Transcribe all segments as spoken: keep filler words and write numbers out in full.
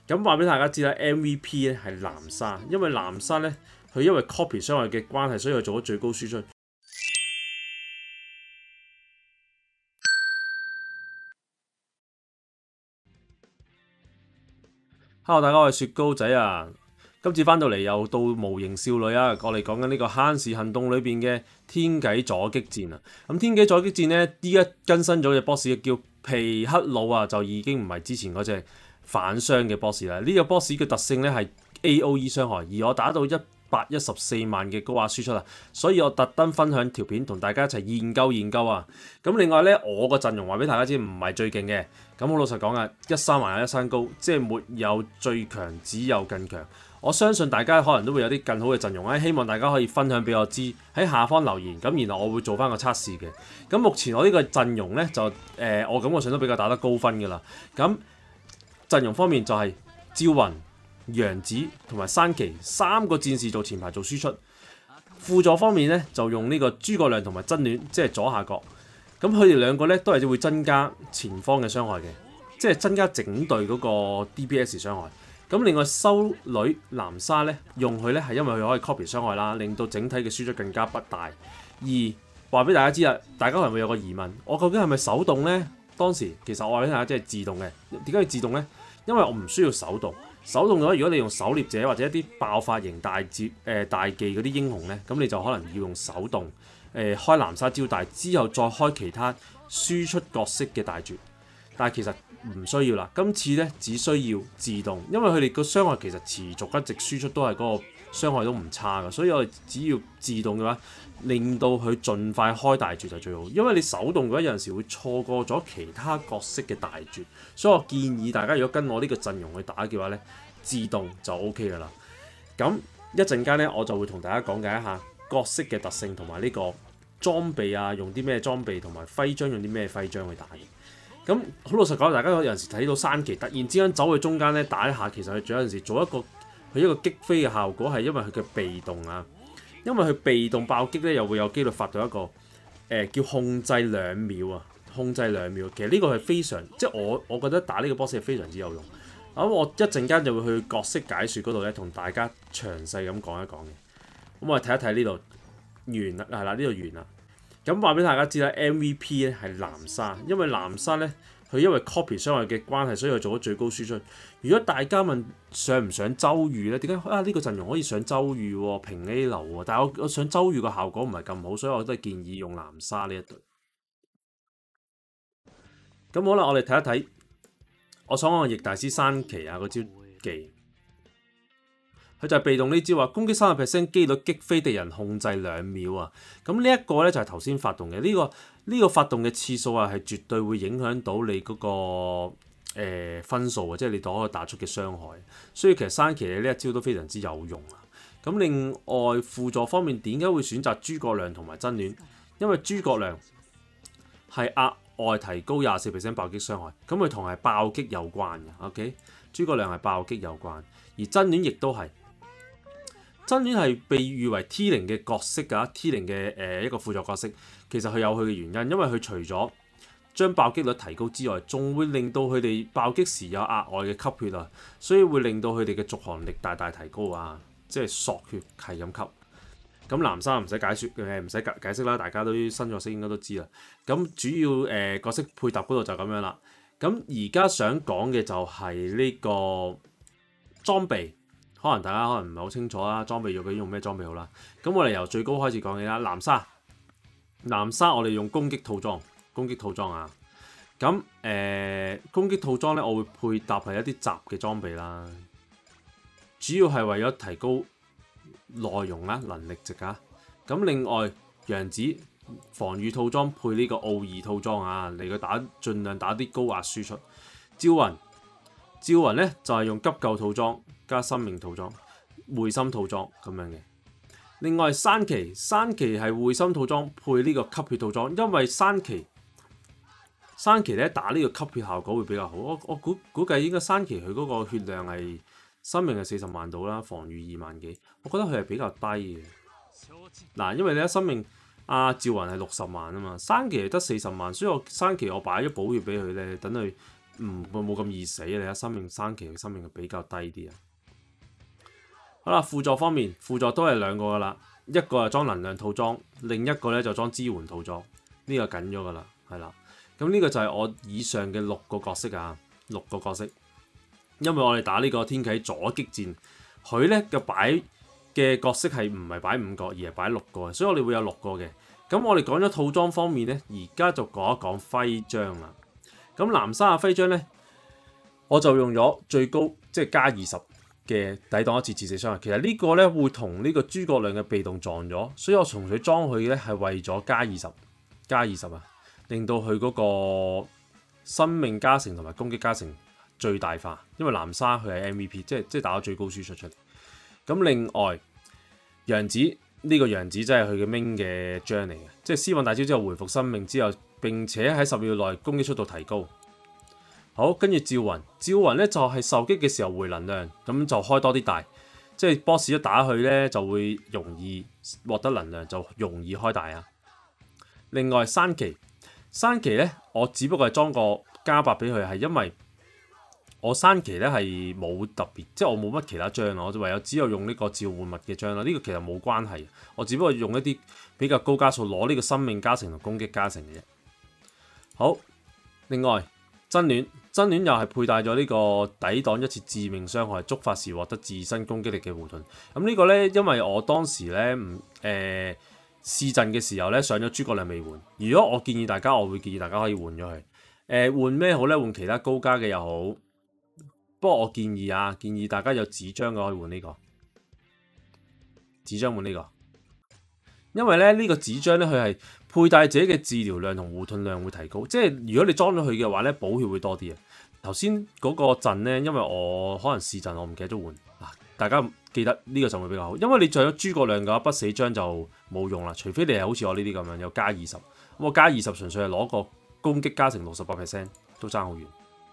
咁話俾大家知啦 ，M V P 咧係南沙，因為南沙咧佢因為 copy 傷害嘅關係，所以佢做咗最高輸出。Hello， 大家好，我係雪糕仔啊！今次翻到嚟又到模型少女啊！我哋講緊呢個慳時行動裏邊嘅天啟阻擊戰啊！咁天啟阻擊戰呢，依家更新咗嘅 boss 叫皮克魯啊，就已經唔係之前嗰隻反傷嘅 boss 啦。呢、這個 boss 嘅特性呢係 A O E 傷害，而我打到一百一十四萬嘅高壓輸出啊，所以我特登分享條片同大家一齊研究研究啊！咁另外呢，我個陣容話俾大家知唔係最勁嘅，咁好老實講啊，一山還有一山高，即係沒有最強，只有更強。我相信大家可能都會有啲更好嘅陣容咧，希望大家可以分享俾我知，喺下方留言，咁然後我會做翻個測試嘅。咁目前我呢個陣容呢，就誒、呃，我感覺上都比較打得高分㗎啦。咁陣容方面就係趙雲、楊紫同埋山崎三個戰士做前排做輸出，輔助方面呢，就用呢個諸葛亮同埋真戀，即係左下角。咁佢哋兩個呢，都係會增加前方嘅傷害嘅，即係增加整隊嗰個 D P S 傷害。咁另外修女南沙咧，用佢咧係因為佢可以 copy 傷害啦，令到整體嘅輸出更加不大。而話俾大家知啊，大家可能會有個疑問，我究竟係咪手動咧？當時其實我話俾大家知係自動嘅。點解要自動咧？因為我唔需要手動。手動嘅話，如果你用狩獵者或者一啲爆發型大招誒、呃、大技嗰啲英雄咧，咁你就可能要用手動誒、呃、開南沙招大之後再開其他輸出角色嘅大絕。但係其實唔需要啦，今次咧只需要自動，因為佢哋個傷害其實持續一直輸出都係嗰個傷害都唔差嘅，所以我哋只要自動嘅話，令到佢盡快開大絕就最好。因為你手動嘅話有陣時會錯過咗其他角色嘅大絕，所以我建議大家如果跟我呢個陣容去打嘅話咧，自動就 O K 㗎啦。咁一陣間咧我就會同大家講解一下角色嘅特性同埋呢個裝備啊，用啲咩裝備同埋徽章用啲咩徽章去打嘅。咁好老實講，大家有陣時睇到山崎突然之間走去中間咧打一下，其實佢有陣時做一個佢一個擊飛嘅效果係因為佢嘅被動啊，因為佢被動爆擊咧又會有機率發到一個誒、呃、叫控制兩秒啊，控制兩秒。其實呢個係非常即係我我覺得打呢個 boss 係非常之有用。咁我一陣間就會去角色解說嗰度咧，同大家詳細咁講一講嘅。咁我哋睇一睇呢度完啦，係啦，呢度完啦。咁話俾大家知啦 ，M V P 咧係南沙，因為南沙咧佢因為 copy 傷害嘅關係，所以佢做咗最高輸出。如果大家問上唔上周瑜咧，點解啊呢、呢個陣容可以上周瑜喎，平 A 流喎？但係我我上周瑜個效果唔係咁好，所以我都係建議用南沙呢一隊。咁好啦，我哋睇一睇，我想講逆大師山崎啊嗰招技。佢就係被動呢招啊，攻擊三十 percent 機率擊飛敵人控制兩秒啊！咁呢一個咧就係頭先發動嘅呢、呢個呢、呢個發動嘅次數啊，係絕對會影響到你嗰、嗰個、呃、分數啊，即係你所打出嘅傷害。所以其實山崎嘅呢一招都非常之有用啊！咁另外輔助方面，點解會選擇諸葛亮同埋真戀？因為諸葛亮係額外提高廿四 percent 爆擊傷害，咁佢同係爆擊有關嘅。OK， 諸葛亮係爆擊有關，而真戀亦都係。真戀係被譽為 T 零嘅角色㗎 ，T 零嘅誒一個輔助角色，其實佢有佢嘅原因，因為佢除咗將爆擊率提高之外，仲會令到佢哋爆擊時有額外嘅吸血啊，所以會令到佢哋嘅續航力大大提高啊，即係索血係咁吸。咁南沙唔使解説嘅，唔使解解釋啦，大家都新角色應該都知啦。咁主要誒、呃、角色配搭嗰度就咁樣啦。咁而家想講嘅就係呢個裝備。可能大家可能唔係好清楚啦，裝備究竟用咩裝備好啦？咁我哋由最高開始講起啦。南沙，南沙我哋用攻擊套裝，攻擊套裝啊。咁誒、呃，攻擊套裝咧，我會配搭係一啲雜嘅裝備啦。主要係為咗提高內容啦、能力值啊。咁另外，楊紫防禦套裝配呢個奧義套裝啊，嚟去打，盡量打啲高壓輸出。趙雲，趙雲咧就係、是、用急救套裝。加生命套裝、會心套裝咁樣嘅。另外山崎，山崎係會心套裝配呢個吸血套裝，因為山崎山崎咧打呢個吸血效果會比較好。我我估估計應該山崎佢嗰個血量係生命係四十萬到啦，防禦二萬幾。我覺得佢係比較低嘅。嗱，因為你一生命阿趙雲係六十萬啊嘛，山崎係得四十萬，所以我山崎我擺咗補血俾佢咧，等佢唔會冇咁易死。你睇生命三期嘅生命係比較低啲啊。好啦，輔助方面，輔助都係兩個噶啦，一個係裝能量套裝，另一個咧就裝支援套裝。呢、這個緊咗噶啦，係啦。咁呢個就係我以上嘅六個角色啊，六個角色。因為我哋打呢個天啟左擊戰，佢咧嘅擺嘅角色係唔係擺五個，而係擺六個，所以我哋會有六個嘅。咁我哋講咗套裝方面咧，而家就講一講徽章啦。咁南沙嘅徽章咧，我就用咗最高即係加二十嘅抵擋一次致死傷害。其實呢個咧會同呢個諸葛亮嘅被動撞咗，所以我從佢裝佢咧係為咗加二十，加二十啊，令到佢嗰個生命加成同埋攻擊加成最大化。因為南沙佢係 M V P， 即係即係打咗最高輸出出嚟。咁另外楊子呢、這個楊子真係佢嘅 main 嘅將嚟嘅，即係施運大招之後回復生命之後，並且喺十秒內攻擊速度提高。好，跟住趙雲，趙雲咧就係、是、受擊嘅時候回能量，咁就開多啲大，即係 boss 一打佢咧就會容易獲得能量，就容易開大啊。另外山崎，山崎咧我只不過係裝個加八俾佢，係因為我山崎咧係冇特別，即係我冇乜其他章啊，我就唯有只有用呢個召喚物嘅章啦。呢、這個其實冇關係，我只不過用一啲比較高加數攞呢個生命加成同攻擊加成嘅啫。好，另外真戀。真戀又係佩戴咗呢個抵擋一次致命傷害，觸發時獲得自身攻擊力嘅護盾。咁呢個呢，因為我當時呢唔誒試陣嘅時候呢，上咗諸葛亮未換。如果我建議大家，我會建議大家可以換咗佢。誒、呃、換咩好呢？換其他高加嘅又好。不過我建議啊，建議大家有紙張嘅可以換呢、這個。紙張換呢、這個，因為咧呢、這個紙張呢，佢係佩戴者嘅治療量同護盾量會提高。即係如果你裝咗佢嘅話呢，補血會多啲啊。頭先嗰個陣咧，因為我可能試陣，我唔記得咗換嗱，大家記得呢個陣會比較好，因為你仲有諸葛亮嘅話，不死章就冇用啦，除非你係好似我呢啲咁樣有加二十，咁我加二十純粹係攞個攻擊加成六十八 percent 都爭好遠。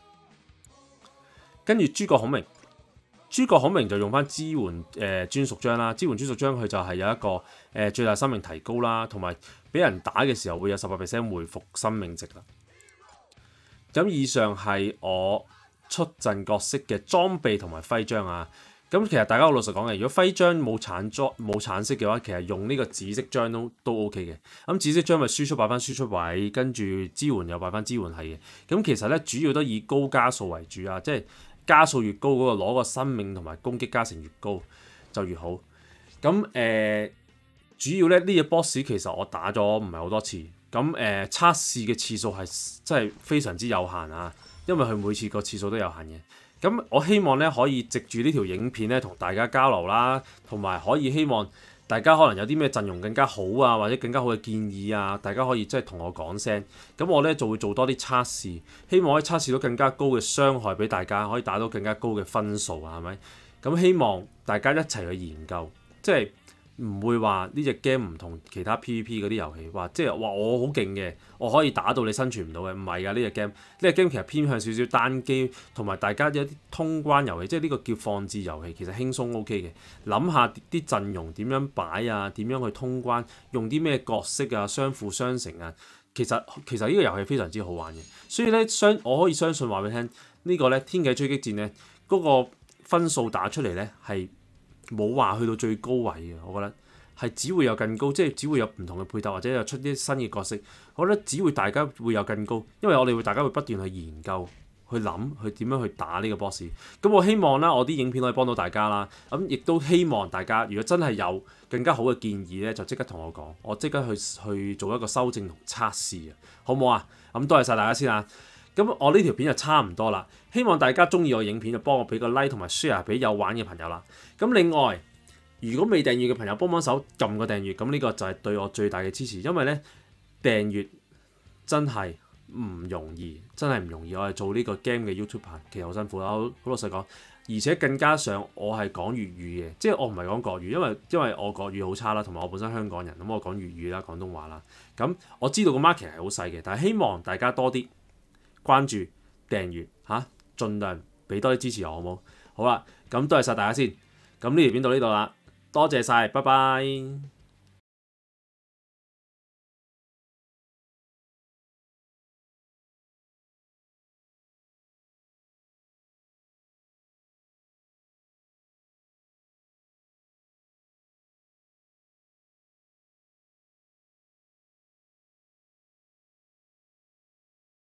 跟住諸葛孔明，諸葛孔明就用翻支援誒、呃、專屬章啦，支援專屬章佢就係有一個誒、呃、最大生命提高啦，同埋俾人打嘅時候會有十八 percent 回復生命值啦。咁以上係我出陣角色嘅裝備同埋徽章啊。咁其實大家好老實講嘅，如果徽章冇橙裝冇橙色嘅話，其實用呢個紫色章都都 OK 嘅。咁紫色章咪輸出擺翻輸出位，跟住支援又擺翻支援係嘅。咁其實咧主要都以高加數為主啊，即係加數越高嗰、嗰個攞個生命同埋攻擊加成越高就越好。咁誒、呃、主要咧呢隻、這個、boss 其實我打咗唔係好多次。咁誒、呃、測試嘅次數係真係非常之有限啊，因為佢每次個次數都有限嘅。咁我希望咧可以藉住呢條影片咧同大家交流啦，同埋可以希望大家可能有啲咩陣容更加好啊，或者更加好嘅建議啊，大家可以即係同我講聲。咁我咧就會做多啲測試，希望可以測試到更加高嘅傷害俾大家，可以打到更加高嘅分數啊，係咪？咁希望大家一齊去研究，即係。唔會話呢隻 game 唔同其他 PVP 嗰啲遊戲，話即係話我好勁嘅，我可以打到你生存唔到嘅，唔係㗎。呢隻 game 呢隻 game 其實偏向少少單機，同埋大家有啲通關遊戲，即係呢個叫放置遊戲，其實輕鬆 OK 嘅。諗下啲陣容點樣擺啊，點樣去通關，用啲咩角色啊，相輔相成啊。其實其實呢個遊戲非常之好玩嘅，所以咧相我可以相信話俾你聽，呢個、呢個咧天啟追擊戰咧嗰、嗰個分數打出嚟咧係。冇話去到最高位嘅，我覺得係只會有更高，即係只會有唔同嘅配搭或者有出啲新嘅角色。我覺得只會大家會有更高，因為我哋會大家會不斷去研究、去諗、去點樣去打呢個 boss。咁我希望啦，我啲影片可以幫到大家啦。咁亦都希望大家如果真係有更加好嘅建議咧，就即刻同我講，我即刻去去做一個修正同測試啊，好唔好啊？咁多謝晒大家先啊！咁我呢條片就差唔多啦，希望大家中意我影片就幫我俾個 like 同埋 share 俾有玩嘅朋友啦。咁另外，如果未訂閱嘅朋友幫幫手撳個訂閱，咁呢個就係對我最大嘅支持，因為咧訂閱真係唔容易，真係唔容易。我係做呢個 game 嘅 YouTuber，其實好辛苦啦，好老實講。而且更加上我係講粵語嘅，即係我唔係講國語，因為因為我國語好差啦，同埋我本身香港人，咁我講粵語啦、廣東話啦。咁我知道個 market 係好細嘅，但係希望大家多啲關注、訂閱嚇，盡量俾多啲支持我，好冇？好啦，咁多謝晒大家先。咁呢條片到呢度啦，多謝晒，拜拜。